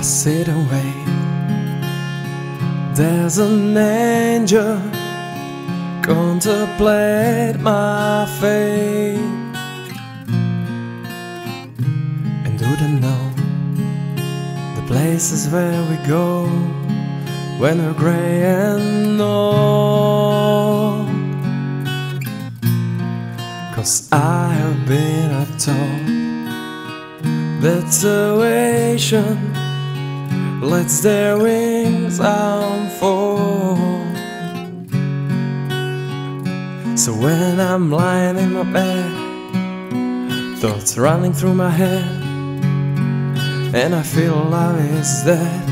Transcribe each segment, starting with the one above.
I sit and wait. There's an angel contemplate my fate. And do they know the places where we go when we're gray and old? 'Cause I have been told that situation lets their wings unfold. So when I'm lying in my bed, thoughts running through my head, and I feel love is dead,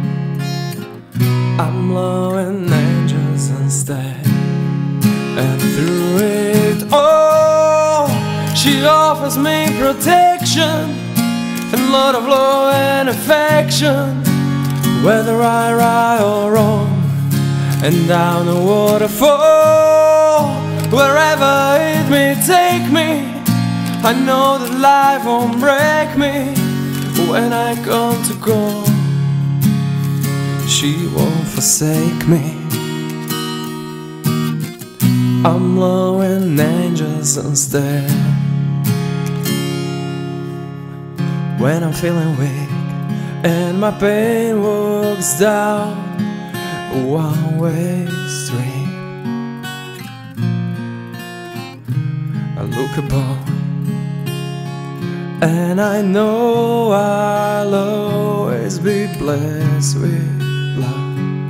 I'm loving angels instead. And through it all, she offers me protection and lot of love and affection, whether I right or wrong, and down the waterfall, wherever it may take me, I know that life won't break me. When I come to go, she won't forsake me. I'm loving angels instead. When I'm feeling weak and my pain walks down a one-way street, I look above and I know I'll always be blessed with love.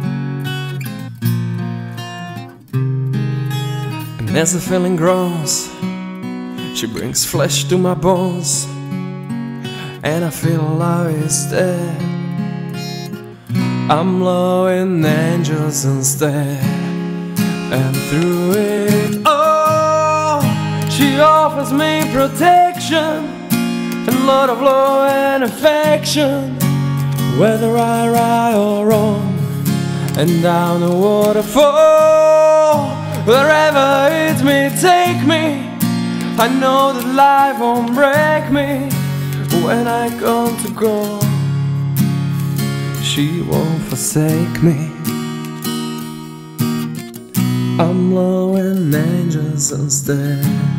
And as the feeling grows, she brings flesh to my bones, and I feel love is dead. I'm loving angels instead. And through it all, she offers me protection and lot of love and affection, whether I right or wrong, and down the waterfall, wherever it may take me, I know that life won't break me. When I come to go, she won't forsake me. I'm loving angels instead.